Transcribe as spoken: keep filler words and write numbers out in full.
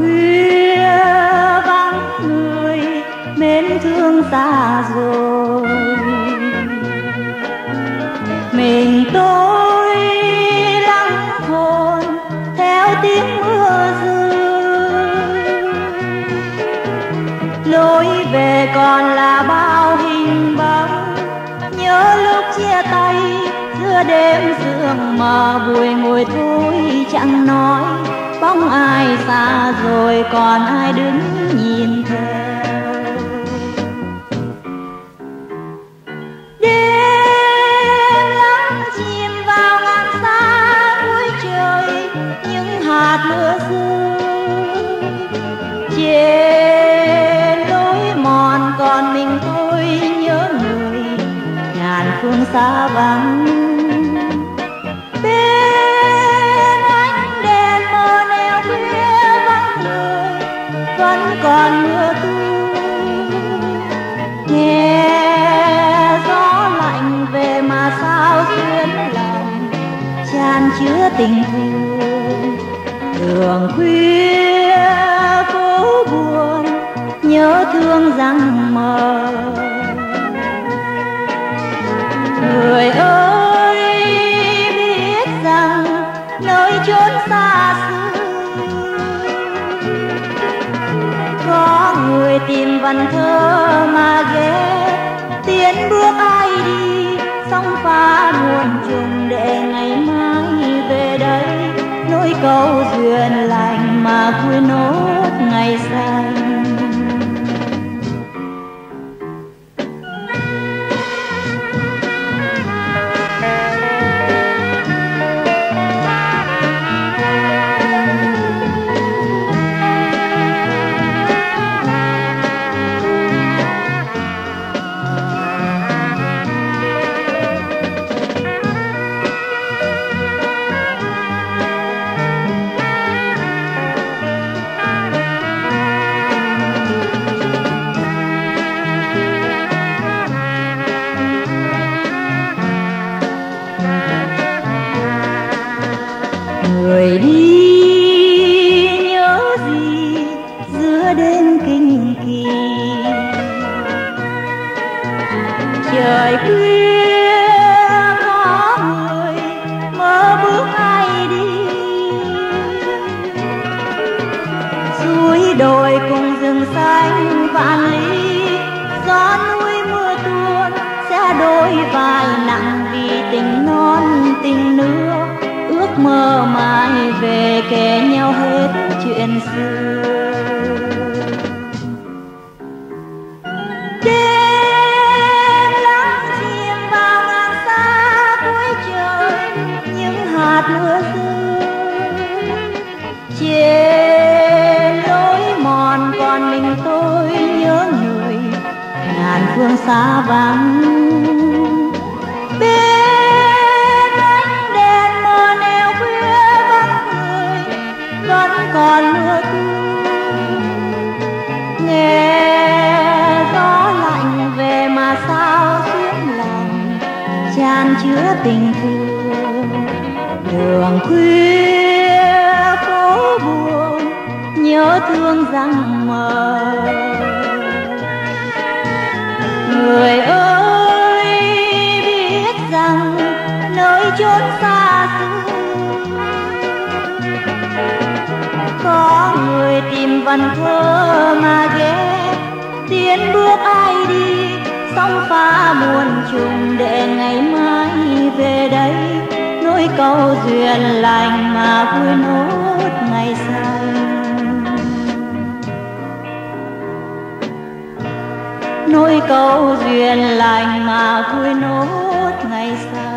khuya vắng người mến thương xa rồi, mình tôi lắng hồn theo tiếng mưa rơi. Lối về còn là bao hình bóng, nhớ lúc chia tay giữa đêm sương mờ, buổi ngồi thôi chẳng nói, bóng ai xa rồi còn ai đứng nhìn theo. Đêm lắng chìm vào ngàn xa cuối trời, những hạt mưa rơi trên lối mòn, còn mình tôi nhớ người ngàn phương xa vắng. Vẫn còn mưa tuôn, nghe gió lạnh về mà sao xuyên lòng chan chứa tình thương. Đường khuya phố buồn nhớ thương răng mờ, người ơi biết rằng nơi chốn xa xưa có người tìm vần thơ mà ghé, tiến bước ai đi sóng pha muôn trùng, để ngày mai về đây nỗi câu duyên lành mà vui nốt ngày xanh. Người đi nhớ gì giữa đêm kinh kỳ, trời khuya có người mơ bước ai đi, suối đồi cùng rừng xanh vạn lý, gió núi mưa tuôn sẽ đôi vai nặng vì tình non tình nước, ước mơ mai về kể nhau hết chuyện xưa. Đêm lắng chìm vào ngàn xa cuối trời, những hạt mưa rơi trên lối mòn, còn mình tôi nhớ người ngàn phương xa vắng. Còn mưa tuôn, nghe gió lạnh về mà sao xuyên lòng chan chứa tình thương. Đường khuya phố buồn nhớ thương răng mờ, người ơi biết rằng nơi chốn xa xưa có người tìm vần thơ mà ghé, tiến bước ai đi sóng pha muôn trùng, để ngày mai về đây nỗi câu duyên lành mà vui nốt ngày xanh. Nỗi câu duyên lành mà vui nốt ngày xanh.